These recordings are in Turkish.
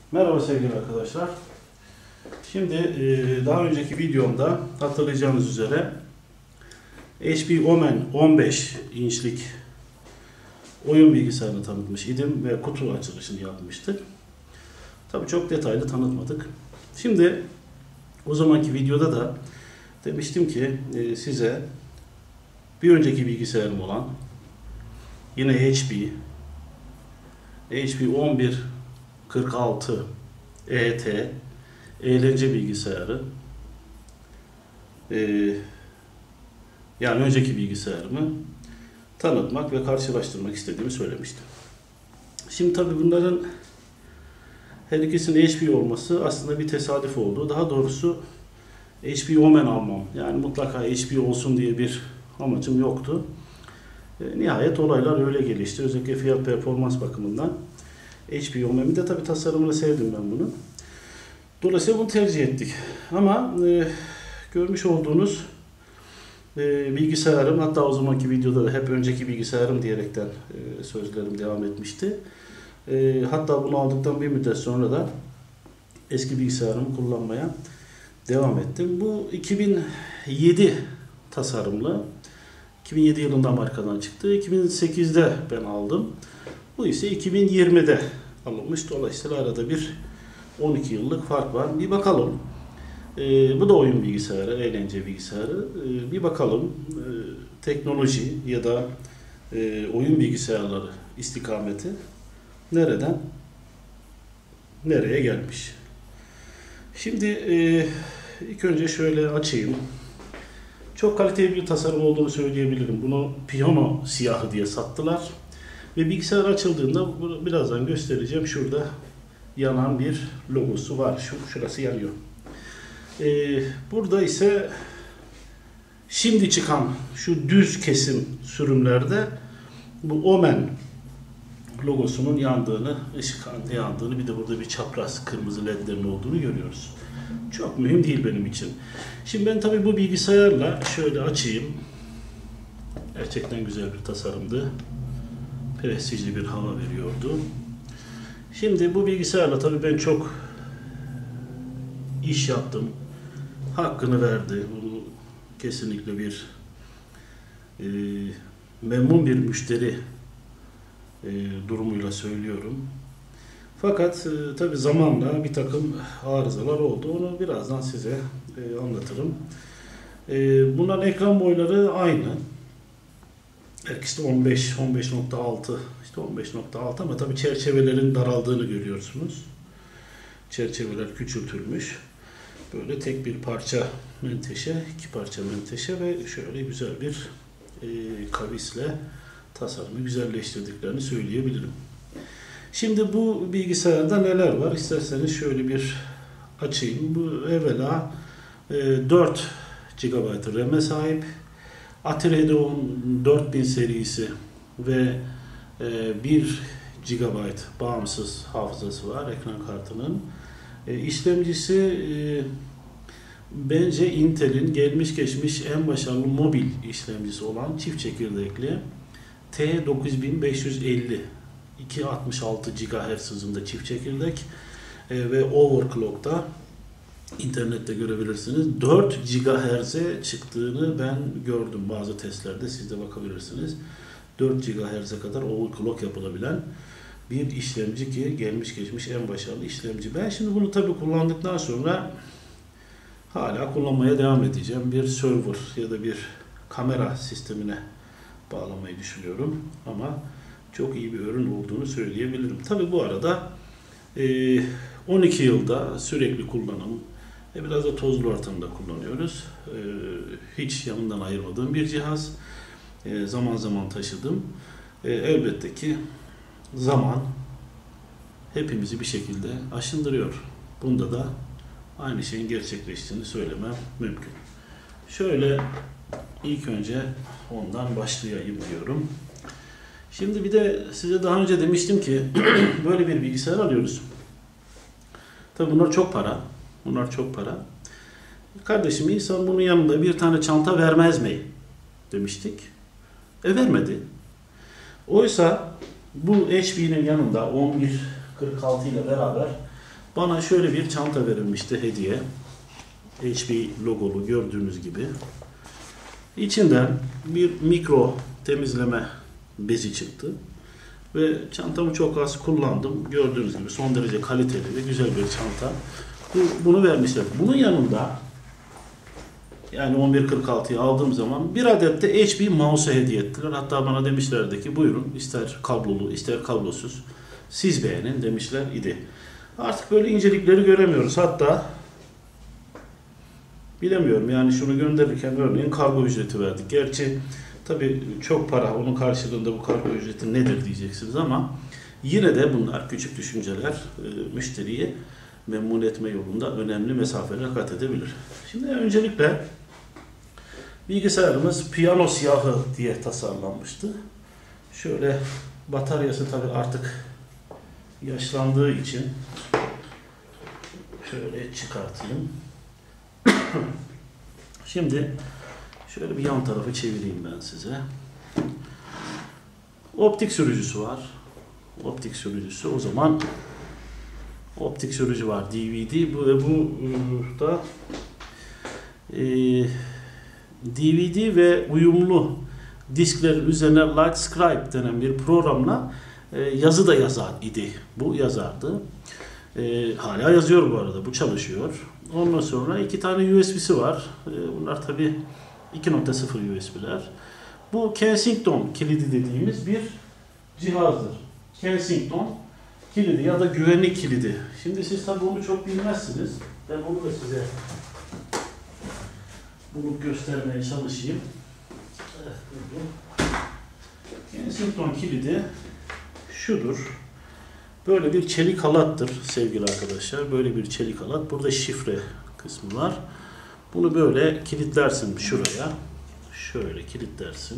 Merhaba sevgili arkadaşlar. Şimdi daha önceki videomda hatırlayacağınız üzere HP Omen 15 inçlik oyun bilgisayarını tanıtmış idim ve kutu açılışını yapmıştık. Tabii çok detaylı tanıtmadık. Şimdi o zamanki videoda da demiştim ki size bir önceki bilgisayarım olan yine HP 1146 ET eğlence bilgisayarı, yani önceki bilgisayarımı tanıtmak ve karşılaştırmak istediğimi söylemiştim. Şimdi tabii bunların her ikisinin HP olması aslında bir tesadüf oldu. Daha doğrusu HP Omen almam, yani mutlaka HP olsun diye bir amacım yoktu. Nihayet olaylar öyle gelişti. Özellikle fiyat performans bakımından. HP Omen'i de tabii tasarımını sevdim ben bunu. Dolayısıyla bunu tercih ettik. Ama görmüş olduğunuz bilgisayarım, hatta o zamanki videoda da hep önceki bilgisayarım diyerekten sözlerim devam etmişti. Hatta bunu aldıktan bir müddet sonra da eski bilgisayarımı kullanmaya devam ettim. Bu 2007 tasarımlı. 2007 yılında markadan çıktı. 2008'de ben aldım. Bu ise 2020'de alınmış. Dolayısıyla arada bir 12 yıllık fark var. Bir bakalım. Bu da oyun bilgisayarı, eğlence bilgisayarı. Bir bakalım teknoloji ya da oyun bilgisayarları istikameti nereden nereye gelmiş. Şimdi ilk önce şöyle açayım. Çok kaliteli bir tasarım olduğunu söyleyebilirim. Bunu piyano siyahı diye sattılar. Ve bilgisayar açıldığında, birazdan göstereceğim, şurada yanan bir logosu var. Şurası yanıyor. Burada ise şimdi çıkan şu düz kesim sürümlerde bu Omen logosunun yandığını, ışık yandığını, bir de burada bir çapraz kırmızı ledlerin olduğunu görüyoruz. Çok mühim değil benim için. Şimdi ben tabii bu bilgisayarla şöyle açayım. Gerçekten güzel bir tasarımdı. Prestijli bir hava veriyordu. Şimdi bu bilgisayarla tabii ben çok iş yaptım. Hakkını verdi. Bunu kesinlikle bir memnun bir müşteri durumuyla söylüyorum. Fakat tabii zamanla bir takım arızalar oldu. Onu birazdan size anlatırım. Bunların ekran boyları aynı. İşte 15, 15.6, işte 15.6 ama tabii çerçevelerin daraldığını görüyorsunuz. Çerçeveler küçültülmüş. Böyle tek bir parça menteşe, iki parça menteşe ve şöyle güzel bir kavisle tasarımı güzelleştirdiklerini söyleyebilirim. Şimdi bu bilgisayarda neler var? İsterseniz şöyle bir açayım. Bu evvela 4 GB RAM'e sahip. Atari'nin 4000 serisi ve 1 GB bağımsız hafızası var ekran kartının. İşlemcisi bence Intel'in gelmiş geçmiş en başarılı mobil işlemcisi olan çift çekirdekli T9550 266 GHz hızında çift çekirdek ve overclock'ta internette görebilirsiniz. 4 GHz'e çıktığını ben gördüm bazı testlerde, siz de bakabilirsiniz. 4 GHz'e kadar overclock yapılabilen bir işlemci ki gelmiş geçmiş en başarılı işlemci. Ben şimdi bunu tabii kullandıktan sonra hala kullanmaya devam edeceğim. Bir server ya da bir kamera sistemine bağlamayı düşünüyorum ama çok iyi bir ürün olduğunu söyleyebilirim. Tabii bu arada 12 yılda sürekli kullanım, biraz da tozlu ortamda kullanıyoruz. Hiç yanından ayırmadığım bir cihaz. Zaman zaman taşıdım. Elbette ki zaman hepimizi bir şekilde aşındırıyor. Bunda da aynı şeyin gerçekleştiğini söylemem mümkün. Şöyle ilk önce ondan başlayayım diyorum. Şimdi bir de size daha önce demiştim ki böyle bir bilgisayar alıyoruz. Tabii bunlar çok para. Bunlar çok para. Kardeşim, insan bunun yanında bir tane çanta vermez mi demiştik. Vermedi. Oysa bu HP'nin yanında 1146 ile beraber Bana şöyle bir çanta verilmişti hediye. HP logolu gördüğünüz gibi. İçinden bir mikro temizleme bezi çıktı. Ve çantamı çok az kullandım. Gördüğünüz gibi son derece kaliteli ve güzel bir çanta. Bunu vermişler. Bunun yanında yani 1146'yı aldığım zaman bir adet de HP mouse hediye ettiler. Hatta bana demişlerdi ki buyurun ister kablolu ister kablosuz siz beğenin demişler idi. Artık böyle incelikleri göremiyoruz. Hatta bilemiyorum yani şunu gönderirken örneğin kargo ücreti verdik. Gerçi tabii çok para, onun karşılığında bu kargo ücreti nedir diyeceksiniz ama yine de bunlar küçük düşünceler müşteriyi memnun etme yolunda önemli mesafeler kat edebilir. Şimdi öncelikle bilgisayarımız piyano siyahı diye tasarlanmıştı. Şöyle bataryası tabii artık yaşlandığı için şöyle çıkartayım. Şimdi şöyle bir yan tarafı çevireyim ben size. Optik sürücüsü var. Optik sürücüsü o zaman optik sürücü var. DVD bu da DVD ve uyumlu disklerin üzerine Lightscribe denen bir programla yazı da yazar idi. Bu yazardı. Hala yazıyor bu arada. Bu çalışıyor. Ondan sonra 2 tane USB'si var. Bunlar tabi 2.0 USB'ler. Bu Kensington kilidi dediğimiz bir cihazdır. Kensington kilidi ya da güvenlik kilidi. Şimdi siz tabi onu çok bilmezsiniz. Ben onu da size bulup göstermeye çalışayım. Evet, Kensington kilidi şudur. Böyle bir çelik halattır sevgili arkadaşlar. Böyle bir çelik halat. Burada şifre kısmı var. Bunu böyle kilitlersin şuraya. Şöyle kilitlersin.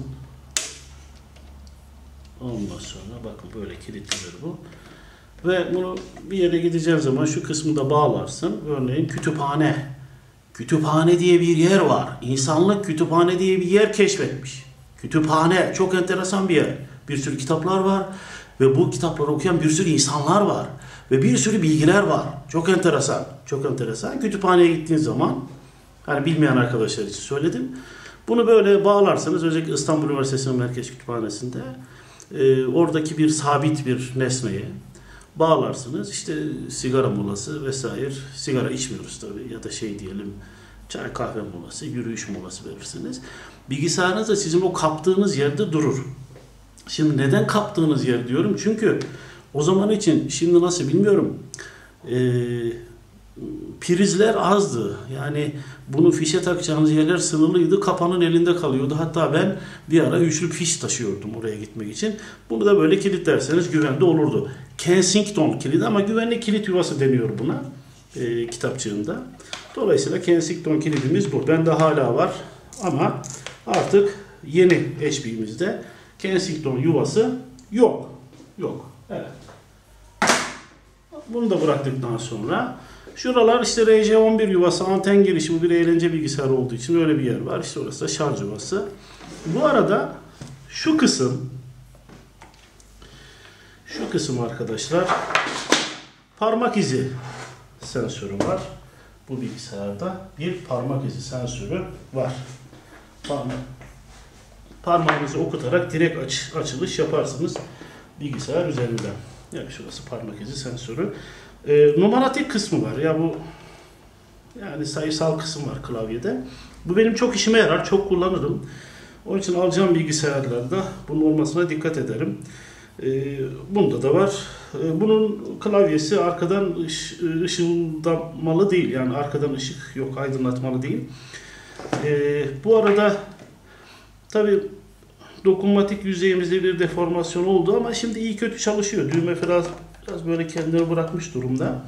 Ondan sonra bakın böyle kilitlenir bu. Ve bunu bir yere gideceğin zaman şu kısmı da bağlarsın. Örneğin kütüphane. Kütüphane diye bir yer var. İnsanlık kütüphane diye bir yer keşfetmiş. Kütüphane çok enteresan bir yer. Bir sürü kitaplar var. Ve bu kitapları okuyan bir sürü insanlar var. Ve bir sürü bilgiler var. Çok enteresan. Çok enteresan. Kütüphaneye gittiğiniz zaman, hani bilmeyen arkadaşlar için söyledim. Bunu böyle bağlarsanız, özellikle İstanbul Üniversitesi'nin Merkez Kütüphanesi'nde oradaki bir sabit bir nesneye bağlarsınız. İşte sigara molası vesaire. Sigara içmiyoruz tabii ya da şey diyelim çay kahve molası, yürüyüş molası verirsiniz. Bilgisayarınız da sizin o kaptığınız yerde durur. Şimdi neden kaptığınız yer diyorum? Çünkü o zaman için, şimdi nasıl bilmiyorum, prizler azdı. Yani bunu fişe takacağınız yerler sınırlıydı. Kapanın elinde kalıyordu. Hatta ben bir ara üçlü fiş taşıyordum oraya gitmek için. Bunu da böyle kilitlerseniz güvende olurdu. Kensington kilidi ama güvenli kilit yuvası deniyor buna kitapçığında. Dolayısıyla Kensington kilidimiz bu. Bende hala var ama artık yeni HP'mizde Kensington yuvası yok. Yok. Evet. Bunu da bıraktıktan sonra şuralar işte RJ11 yuvası, anten girişi, bu bir eğlence bilgisayarı olduğu için öyle bir yer var. İşte orası da şarj yuvası. Bu arada şu kısım arkadaşlar parmak izi sensörü var. Bu bilgisayarda bir parmak izi sensörü var. Parmağınızı okutarak direkt açılış yaparsınız bilgisayar üzerinden. Yani şurası parmak izi sensörü. Numaratik kısmı var. Ya bu yani sayısal kısım var klavyede. Bu benim çok işime yarar. Çok kullanırım. Onun için alacağım bilgisayarlarda bunun olmasına dikkat ederim. Bunda da var. Bunun klavyesi arkadan ışıldamalı değil. Yani arkadan ışık yok, aydınlatmalı değil. Bu arada tabii dokunmatik yüzeyimizde bir deformasyon oldu ama şimdi iyi kötü çalışıyor. Düğme biraz böyle kendini bırakmış durumda.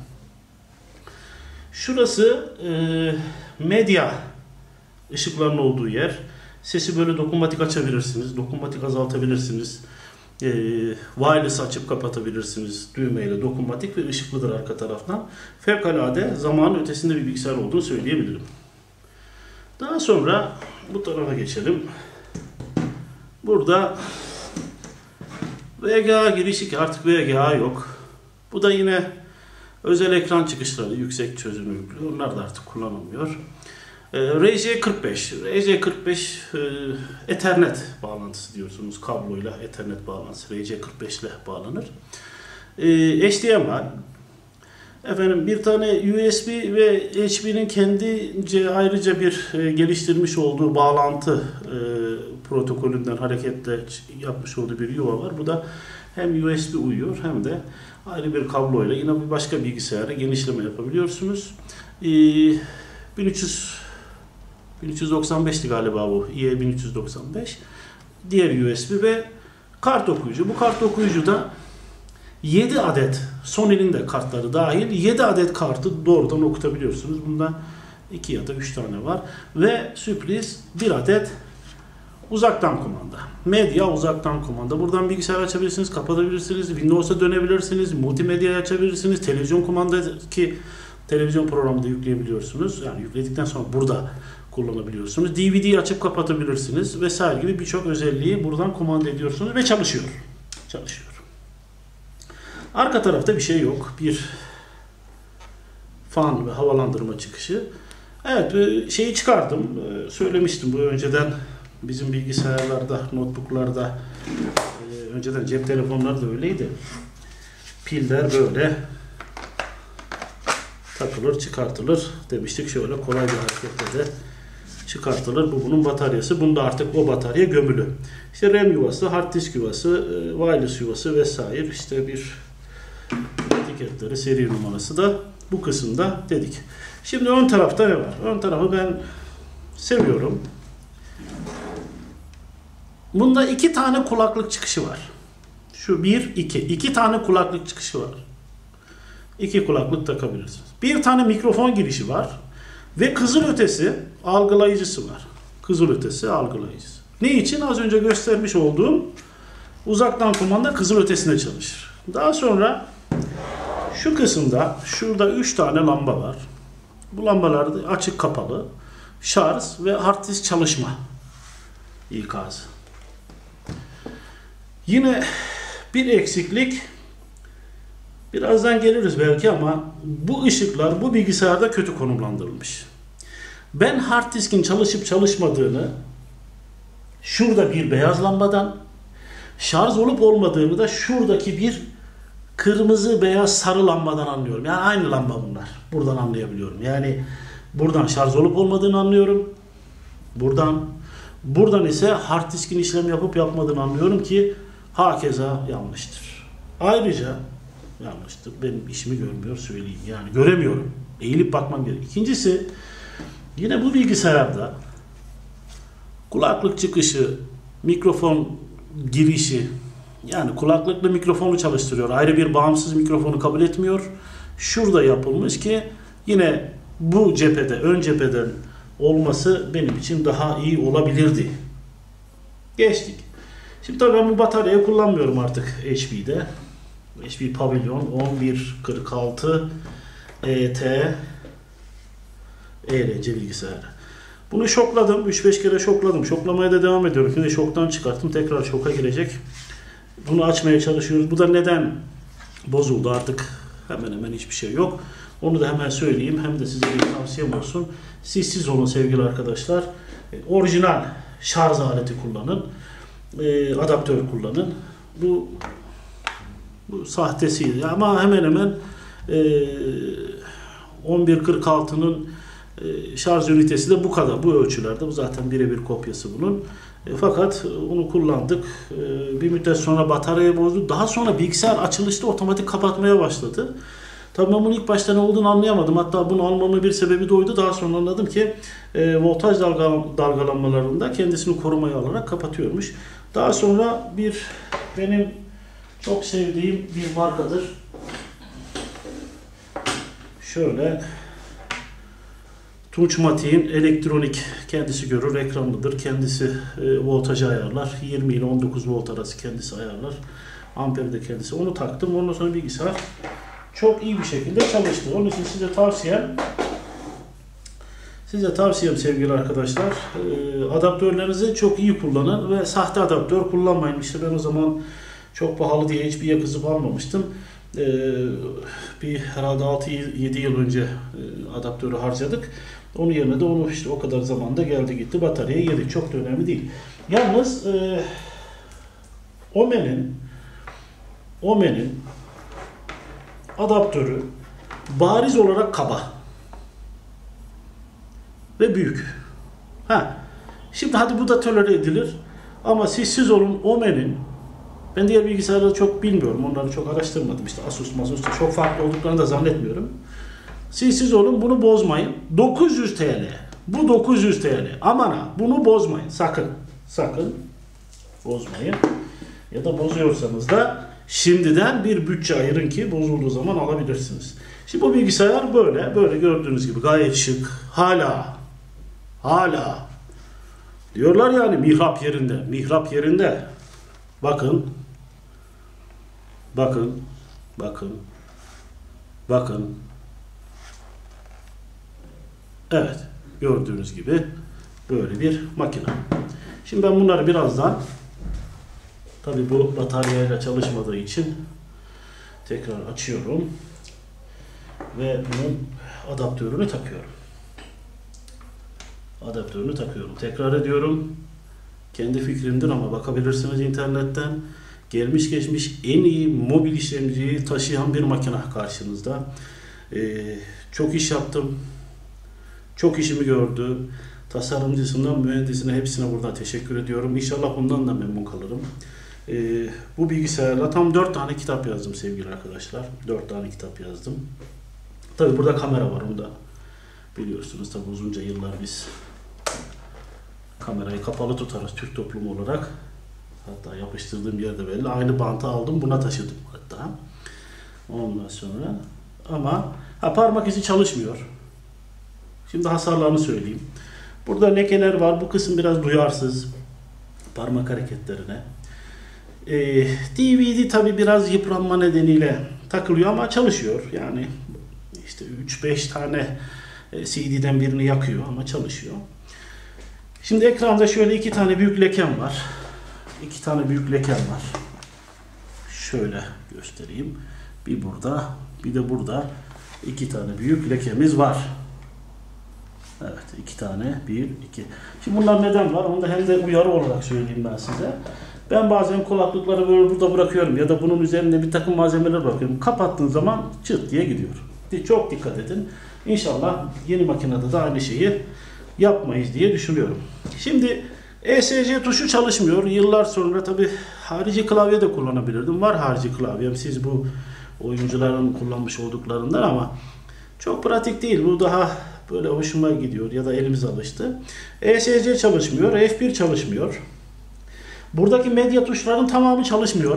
Şurası medya ışıkların olduğu yer. Sesi böyle dokunmatik açabilirsiniz, dokunmatik azaltabilirsiniz. Wireless açıp kapatabilirsiniz düğmeyle, dokunmatik ve ışıklıdır arka taraftan. Fevkalade zamanın ötesinde bir bilgisayar olduğunu söyleyebilirim. Daha sonra bu tarafa geçelim. Burada VGA girişi, ki artık VGA yok. Bu da yine Özel ekran çıkışları yüksek çözünürlüklü. Onlar da artık kullanılmıyor. RJ45. RJ45 Ethernet bağlantısı diyorsunuz. Kabloyla Ethernet bağlantısı. RJ45 ile bağlanır. HDMI. Efendim bir tane USB ve HP'nin kendince ayrıca bir geliştirmiş olduğu bağlantı protokolünden hareketle yapmış olduğu bir yuva var. Bu da hem USB uyuyor hem de ayrı bir kabloyla yine bir başka bilgisayara genişleme yapabiliyorsunuz. 1395'ti galiba bu. IE1395. Diğer USB ve kart okuyucu. Bu kart okuyucu da 7 adet, Sony'nin de kartları dahil 7 adet kartı doğrudan okutabiliyorsunuz. Bunda 2 ya da 3 tane var. Ve sürpriz bir adet uzaktan kumanda. Medya uzaktan kumanda. Buradan bilgisayar açabilirsiniz, kapatabilirsiniz, Windows'a dönebilirsiniz, multimedya açabilirsiniz, televizyon kumandadaki televizyon programı da yükleyebiliyorsunuz. Yani yükledikten sonra burada kullanabiliyorsunuz. DVD'yi açıp kapatabilirsiniz vesaire gibi birçok özelliği buradan kumanda ediyorsunuz ve çalışıyor. Çalışıyor. Arka tarafta bir şey yok. Bir fan ve havalandırma çıkışı. Evet, şeyi çıkardım. Söylemiştim bu önceden bizim bilgisayarlarda, notebooklarda, önceden cep telefonları da öyleydi. Piller böyle takılır, çıkartılır demiştik. Şöyle kolay bir hareketle de çıkartılır. Bu bunun bataryası. Bunda artık o batarya gömülü. İşte RAM yuvası, hard disk yuvası, wireless yuvası vesaire. İşte bir etiketleri, seri numarası da bu kısımda dedik. Şimdi ön tarafta ne var? Ön tarafı ben seviyorum. Bunda 2 tane kulaklık çıkışı var. Şu 1, 2. 2 tane kulaklık çıkışı var. 2 kulaklık takabilirsiniz. Bir tane mikrofon girişi var. Ve kızılötesi algılayıcısı var. Kızılötesi algılayıcısı. Ne için? Az önce göstermiş olduğum uzaktan kumanda kızılötesine çalışır. Daha sonra şu kısımda şurada 3 tane lamba var. Bu lambalar da açık kapalı, şarj ve hard disk çalışma ikazı. Yine bir eksiklik, birazdan geliriz belki ama bu ışıklar bu bilgisayarda kötü konumlandırılmış. Ben hard diskin çalışıp çalışmadığını şurada bir beyaz lambadan, şarj olup olmadığını da şuradaki bir kırmızı, beyaz, sarı lambadan anlıyorum. Yani aynı lamba bunlar. Buradan anlayabiliyorum. Yani buradan şarj olup olmadığını anlıyorum. Buradan ise hard diskin işlem yapıp yapmadığını anlıyorum ki hakeza yanlıştır. Ayrıca yanlıştır. Benim işimi görmüyor söyleyeyim. Yani göremiyorum. Eğilip bakmam gerekiyor. İkincisi, yine bu bilgisayarda kulaklık çıkışı, mikrofon girişi, yani kulaklıkla mikrofonu çalıştırıyor. Ayrı bir bağımsız mikrofonu kabul etmiyor. Şurada yapılmış ki yine bu cephede, ön cepheden olması benim için daha iyi olabilirdi. Geçtik. Şimdi tabii ben bu bataryayı kullanmıyorum artık HP'de. HP Pavilion 1146 ET ERC bilgisayarı. Bunu şokladım. 3-5 kere şokladım. Şoklamaya da devam ediyorum. Şimdi şoktan çıkarttım. Tekrar şoka girecek. Bunu açmaya çalışıyoruz. Bu da neden bozuldu artık? Hemen hemen hiçbir şey yok. Onu da hemen söyleyeyim. Hem de size bir tavsiyem olsun. Siz olun sevgili arkadaşlar. Orijinal şarj aleti kullanın. Adaptör kullanın. Bu sahtesiydi. Ama hemen hemen 1146'nın şarj ünitesi de bu kadar. Bu ölçülerde. Bu zaten birebir kopyası bunun. Fakat onu kullandık. Bir müddet sonra bataryayı bozdu. Daha sonra bilgisayar açılışta otomatik kapatmaya başladı. Tabii ben bunun ilk başta ne olduğunu anlayamadım. Hatta bunu almamın bir sebebi de oydu. Daha sonra anladım ki voltaj dalgalanmalarında kendisini korumaya alarak kapatıyormuş. Daha sonra benim çok sevdiğim bir markadır. Şöyle Tunçmatik'in elektronik, kendisi görür, ekranlıdır. Kendisi voltajı ayarlar. 20 ile 19 volt arası kendisi ayarlar. Amperi de kendisi. Onu taktım. Ondan sonra bilgisayar çok iyi bir şekilde çalıştı. Onun için size tavsiyem sevgili arkadaşlar, adaptörlerinizi çok iyi kullanın ve sahte adaptör kullanmayın. İşte ben o zaman çok pahalı diye HP'ye kızıp almamıştım. Bir herhalde 6-7 yıl önce adaptörü harcadık. Onun yerine de onu işte o kadar zamanda geldi gitti. Bataryayı yedik. Çok da önemli değil. Yalnız Omen'in adaptörü bariz olarak kaba ve büyük. Şimdi hadi bu da tolere edilir. Ama siz olun Omen'in, ben diğer bilgisayarları çok bilmiyorum. Onları çok araştırmadım. İşte Asus çok farklı olduklarını da zannetmiyorum. Siz olun, bunu bozmayın. 900 TL. Bu 900 TL. Aman ha, bunu bozmayın. Sakın bozmayın. Ya da bozuyorsanız da şimdiden bir bütçe ayırın ki bozulduğu zaman alabilirsiniz. Şimdi bu bilgisayar böyle gördüğünüz gibi gayet şık. Hala diyorlar yani mihrap yerinde. Bakın. Evet, gördüğünüz gibi böyle bir makine. Şimdi ben bunları birazdan, tabi bu bataryayla çalışmadığı için tekrar açıyorum ve bunun adaptörünü takıyorum. Tekrar ediyorum. Kendi fikrimdir ama bakabilirsiniz internetten. Gelmiş geçmiş en iyi mobil işlemciyi taşıyan bir makine karşınızda. Çok iş yaptım. Çok işimi gördü. Tasarımcısından mühendisine hepsine buradan teşekkür ediyorum. İnşallah bundan da memnun kalırım. Bu bilgisayarla tam 4 tane kitap yazdım sevgili arkadaşlar. 4 tane kitap yazdım. Tabi burada kamera var, onu da biliyorsunuz. Tabi uzunca yıllar biz kamerayı kapalı tutarız Türk toplumu olarak. Hatta yapıştırdığım yerde belli. Aynı bantı aldım, buna taşıdım hatta. Ondan sonra ama parmak izi çalışmıyor. Şimdi hasarlarını söyleyeyim. Burada lekeler var. Bu kısım biraz duyarsız parmak hareketlerine. DVD tabi biraz yıpranma nedeniyle takılıyor ama çalışıyor. Yani işte 3-5 tane CD'den birini yakıyor ama çalışıyor. Şimdi ekranda şöyle 2 tane büyük lekem var. Şöyle göstereyim. Bir burada, bir de burada 2 tane büyük lekemiz var. Evet, 2 tane, 1, 2. Şimdi bunlar neden var? Onu da hem de uyarı olarak söyleyeyim ben size. Ben bazen kulaklıkları böyle burada bırakıyorum ya da bunun üzerinde bir takım malzemeler bırakıyorum. Kapattığın zaman çıt diye gidiyor. Çok dikkat edin. İnşallah yeni makinede de aynı şeyi yapmayız diye düşünüyorum. Şimdi ESC tuşu çalışmıyor. Yıllar sonra tabi harici klavye de kullanabilirdim. Var harici klavyem. Siz bu oyuncuların kullanmış olduklarından ama çok pratik değil. Bu daha böyle hoşuma gidiyor ya da elimiz alıştı. ESC çalışmıyor. F1 çalışmıyor. Buradaki medya tuşlarının tamamı çalışmıyor.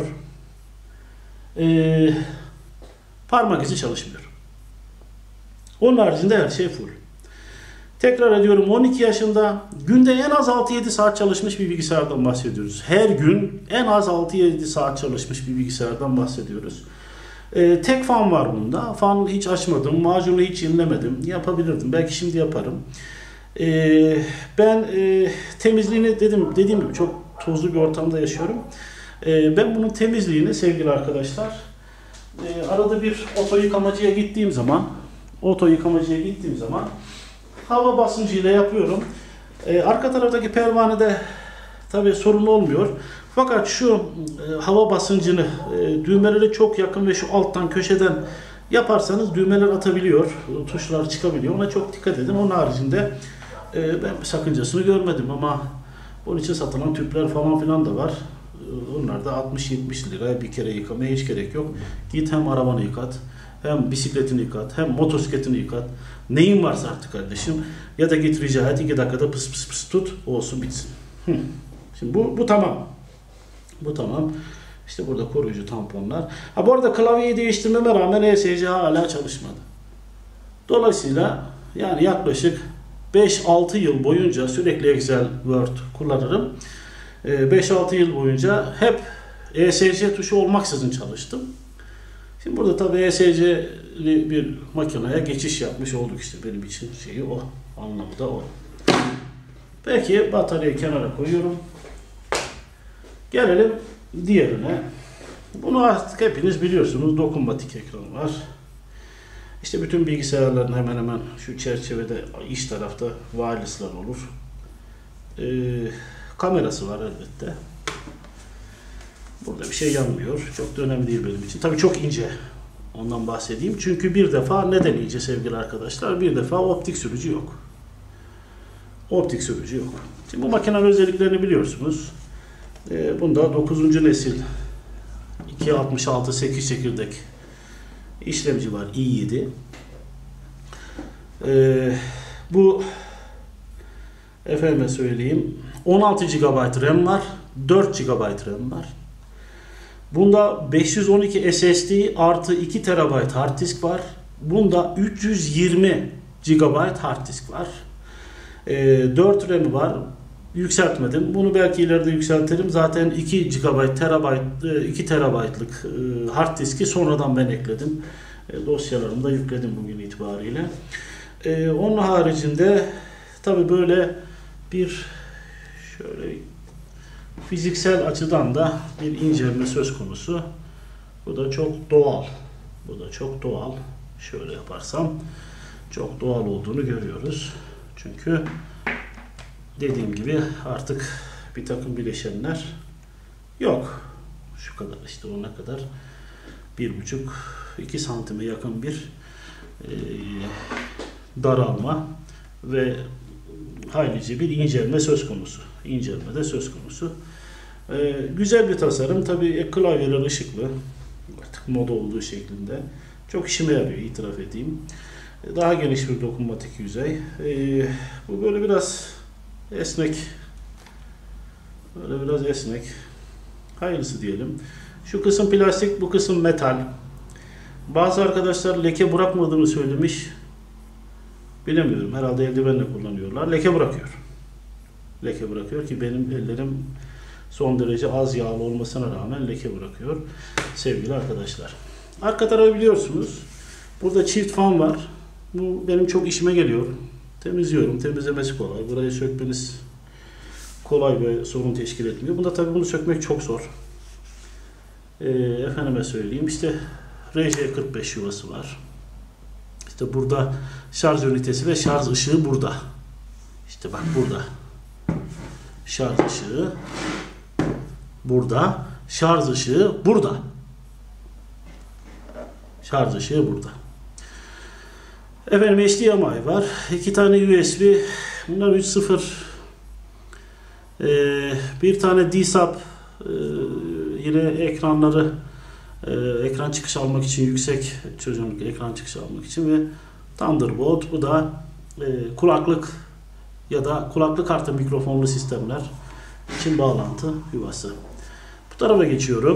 Parmak izi çalışmıyor. Onun haricinde her şey full. Tekrar ediyorum, 12 yaşında günde en az 6-7 saat çalışmış bir bilgisayardan bahsediyoruz. Her gün en az 6-7 saat çalışmış bir bilgisayardan bahsediyoruz. Tek fan var bunda. Fan hiç açmadım. Macunu hiç yenilemedim. Yapabilirdim. Belki şimdi yaparım. Ben temizliğini dediğim gibi çok tozlu bir ortamda yaşıyorum. Ben bunun temizliğini sevgili arkadaşlar arada bir oto yıkamacıya gittiğim zaman hava basıncıyla yapıyorum. Arka taraftaki pervanede tabii sorun olmuyor. Fakat şu hava basıncını düğmelere çok yakın ve şu alttan köşeden yaparsanız düğmeler atabiliyor. Tuşlar çıkabiliyor. Ona çok dikkat edin. Onun haricinde ben bir sakıncasını görmedim ama onun için satılan tüpler falan filan da var. Onlar da 60-70 lira bir kere yıkamaya hiç gerek yok. Git hem arabanı yıkat, hem bisikletini yıkat, hem motosikletini yıkat. Neyin varsa artık kardeşim. Ya da git rica et 2 dakikada pıs pıs tut, olsun bitsin. Şimdi bu tamam. Bu tamam. İşte burada koruyucu tamponlar. Bu arada klavyeyi değiştirmeme rağmen ESC hala çalışmadı. Dolayısıyla yani yaklaşık 5-6 yıl boyunca sürekli Excel, Word kullanırım. 5-6 yıl boyunca hep ESC tuşu olmaksızın çalıştım. Şimdi burada tabii ESC'li bir makineye geçiş yapmış olduk işte, benim için şeyi o. Anlamı da o. Peki bataryayı kenara koyuyorum. Gelelim diğerine. Bunu artık hepiniz biliyorsunuz. Dokunmatik ekran var. İşte bütün bilgisayarların hemen hemen şu çerçevede iç tarafta wireless'lar olur. Kamerası var elbette. Burada bir şey yanmıyor. Çok da önemli değil benim için. Tabii çok ince. Ondan bahsedeyim. Çünkü bir defa neden ince sevgili arkadaşlar? Bir defa optik sürücü yok. Optik sürücü yok. Şimdi bu makinenin özelliklerini biliyorsunuz. Bunda 9. nesil 266 8 çekirdek işlemci var. i7. Bu efendime söyleyeyim 16 GB RAM var. 4 GB RAM var. Bunda 512 SSD artı 2 TB hard disk var. Bunda 320 GB hard disk var. 4 RAM var. Yükseltmedim. Bunu belki ileride yükseltirim. Zaten 2 TB'lık hard diski sonradan ben ekledim. Dosyalarımı da yükledim bugün itibariyle. Onun haricinde tabi böyle bir şöyle fiziksel açıdan da bir inceleme söz konusu. Bu da çok doğal. Bu da çok doğal. Şöyle yaparsam çok doğal olduğunu görüyoruz. Çünkü dediğim gibi artık bir takım bileşenler yok. Şu kadar işte ona kadar 1,5-2 santime yakın bir daralma ve haylice bir incelme söz konusu. İncelme de söz konusu. Güzel bir tasarım. Tabii klavyeler ışıklı. Artık moda olduğu şeklinde. Çok işime yarıyor, itiraf edeyim. Daha geniş bir dokunmatik yüzey. Bu böyle biraz esnek. Böyle biraz esnek. Hayırlısı diyelim. Şu kısım plastik, bu kısım metal. Bazı arkadaşlar leke bırakmadığını söylemiş. Bilemiyorum. Herhalde eldivenle kullanıyorlar. Leke bırakıyor. Leke bırakıyor ki benim ellerim son derece az yağlı olmasına rağmen leke bırakıyor. Sevgili arkadaşlar. Arka tarafı biliyorsunuz. Burada çift fan var. Bu benim çok işime geliyor. Temizliyorum. Temizlemesi kolay. Burayı sökmeniz kolay ve sorun teşkil etmiyor. Bunda tabii bunu sökmek çok zor. Efendime söyleyeyim. İşte RJ45 yuvası var. İşte burada şarj ünitesi ve şarj ışığı burada. İşte bak burada. Şarj ışığı burada. Şarj ışığı burada. Şarj ışığı burada. Efendim HDMI var. 2 tane USB. Bunlar 3.0. Bir tane D-Sub. Yine ekranları ekran çıkışı almak için, yüksek çözünürlük ekran çıkışı almak için ve Thunderbolt. Bu da kulaklık ya da kulaklık artı mikrofonlu sistemler için bağlantı yuvası. Bu tarafa geçiyorum.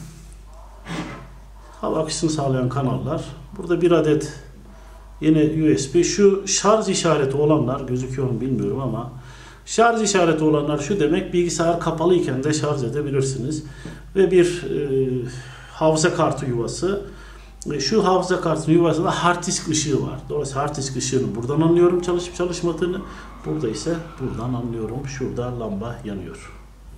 Hava akışını sağlayan kanallar. Burada bir adet yine USB. Şu şarj işareti olanlar gözüküyor mu bilmiyorum ama şarj işareti olanlar şu demek: bilgisayar kapalı iken de şarj edebilirsiniz. Ve bir hafıza kartı yuvası. Şu hafıza kartının yuvasında hard disk ışığı var. Dolayısıyla hard disk ışığını buradan anlıyorum çalışıp çalışmadığını. Burada ise buradan anlıyorum. Şurada lamba yanıyor.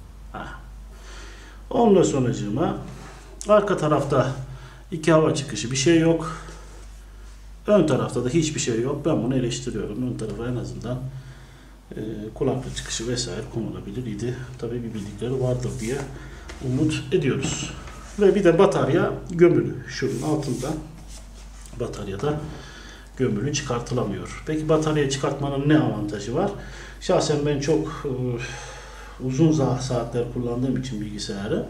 Ondan sonracığıma arka tarafta 2 hava çıkışı bir şey yok. Ön tarafta da hiçbir şey yok. Ben bunu eleştiriyorum. Ön tarafa en azından kulaklık çıkışı vesaire konulabilir idi. Tabii bir bildikleri vardır diye umut ediyoruz. Ve bir de batarya gömülü. Şunun altında bataryada gömülü çıkartılamıyor. Peki batarya çıkartmanın ne avantajı var? Şahsen ben çok uzun saatler kullandığım için bilgisayarı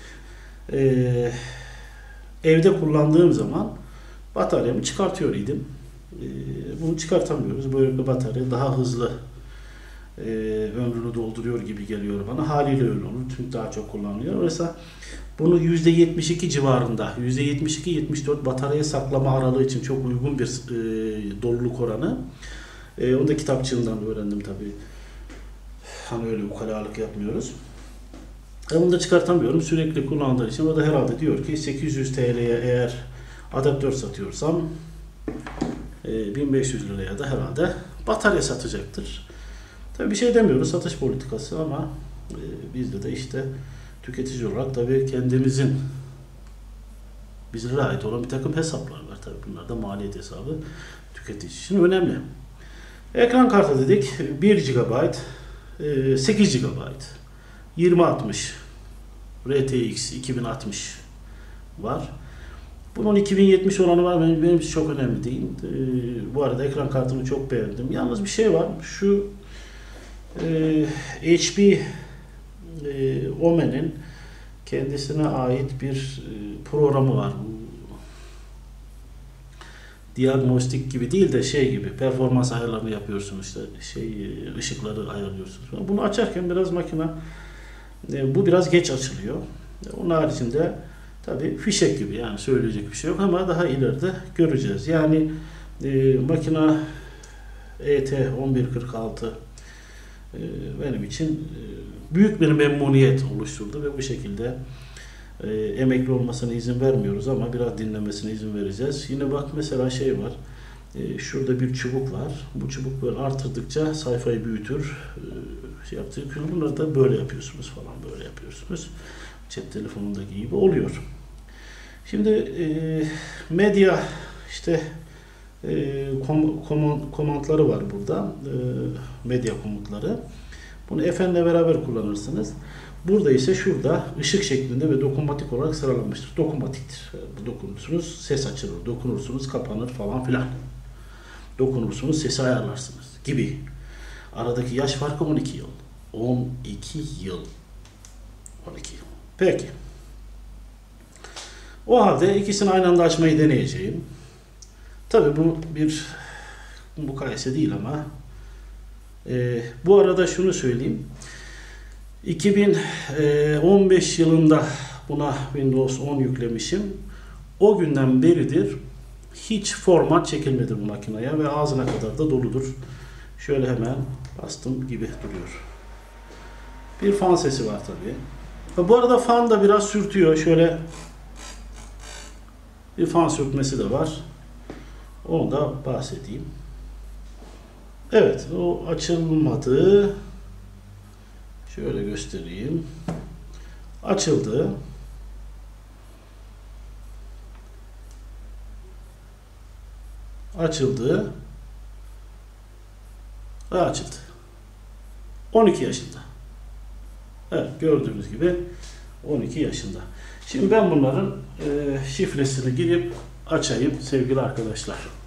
evde kullandığım zaman bataryamı çıkartıyor idim. Bunu çıkartamıyoruz. Böyle bir batarya daha hızlı ömrünü dolduruyor gibi geliyor bana. Haliyle öyle olur. Çünkü daha çok kullanılıyor. Oysa bunu %72 civarında, %72-74 batarya saklama aralığı için çok uygun bir doluluk oranı. Onu da kitapçığından öğrendim tabii. Hani öyle ukalalık yapmıyoruz. Bunu da çıkartamıyorum. Sürekli kullandığım için o da herhalde diyor ki 800 TL'ye eğer adaptör satıyorsam 1500 liraya da herhalde batarya satacaktır. Tabii bir şey demiyoruz, satış politikası ama bizde de işte tüketici olarak tabii kendimizin Bizlere ait olan bir takım hesaplar var. Tabii bunlar da maliyet hesabı tüketici için önemli. Ekran kartı dedik 1 GB, 8 GB, 2060, RTX 2060 var. Bunun 2070 oranı var. Benim için çok önemli değil. Bu arada ekran kartını çok beğendim. Yalnız bir şey var. Şu HP Omen'in kendisine ait bir programı var. Diagnostik gibi değil de şey gibi performans ayarlarını yapıyorsunuz işte ışıkları ayarlıyorsunuz. Bunu açarken biraz makine bu biraz geç açılıyor. Onun haricinde tabii fişek gibi yani söyleyecek bir şey yok ama daha ileride göreceğiz. Yani makine ET1146 benim için büyük bir memnuniyet oluşturdu ve bu şekilde emekli olmasına izin vermiyoruz ama biraz dinlemesine izin vereceğiz. Yine bak mesela şey var. Şurada bir çubuk var. Bu çubuk böyle artırdıkça sayfayı büyütür. Şey yaptığı bunları da böyle yapıyorsunuz falan böyle yapıyorsunuz. Cep telefonundaki gibi oluyor. Şimdi medya işte komandları var burada. Medya komutları. Bunu F'le beraber kullanırsınız. Burada ise şurada ışık şeklinde ve dokunmatik olarak sıralanmıştır. Dokunmatiktir. Dokunursunuz ses açılır. Dokunursunuz kapanır falan filan. Dokunursunuz sesi ayarlarsınız gibi. Aradaki yaş farkı 12 yıl. 12 yıl. 12 yıl. Peki. O halde ikisini aynı anda açmayı deneyeceğim. Tabii bu bir mukayese değil ama bu arada şunu söyleyeyim. 2015 yılında buna Windows 10 yüklemişim. O günden beridir hiç format çekilmedi bu makineye ve ağzına kadar da doludur. Şöyle hemen bastım gibi duruyor. Bir fan sesi var tabii. Bu arada fan da biraz sürtüyor. Şöyle bir fan sürtmesi de var. Onu da bahsedeyim. Evet, o açılmadı. Şöyle göstereyim. Açıldı. Açıldı. Ve açıldı. 12 yaşında. Evet, gördüğünüz gibi 12 yaşında. Şimdi ben bunların şifresini girip açayım sevgili arkadaşlar.